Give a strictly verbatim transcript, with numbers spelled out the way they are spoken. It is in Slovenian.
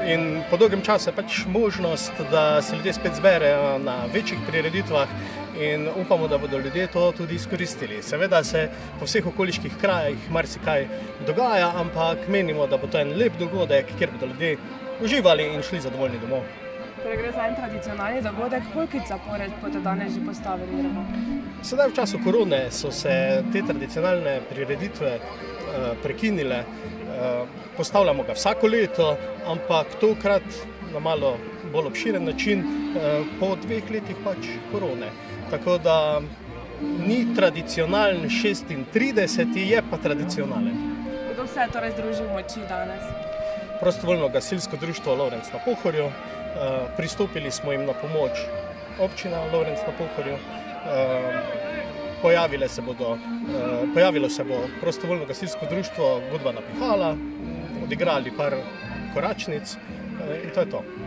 In po dolgem času je pač možnost, da se ljudje spet zberejo na večjih prireditvah in upamo, da bodo ljudje to tudi izkoristili. Seveda se po vseh okoliških krajih marsikaj dogaja, ampak menimo, da bo to en lep dogodek, kjer bodo ljudje uživali in šli zadovoljni domov. Torej gre za en tradicionalni dogodek, koliko zapored boste danes že postavili? Sedaj v času korone so se te tradicionalne prireditve uh, prekinile. Uh, postavljamo ga vsako leto, ampak tokrat na malo bolj obširen način uh, po dveh letih pač korone. Tako da ni tradicionalen šestintrideseti, je pa tradicionalen. Kdo vse je torej združil moči danes? Prostovoljno gasilsko društvo Lovrenc na Pohorju. Uh, pristopili smo jim na pomoč občina Lovrenc na Pohorju. Uh, Pojavile se bodo, pojavilo se bo prostovoljno gasilsko društvo Godba na Pihala, odigrali par koračnic in to je to.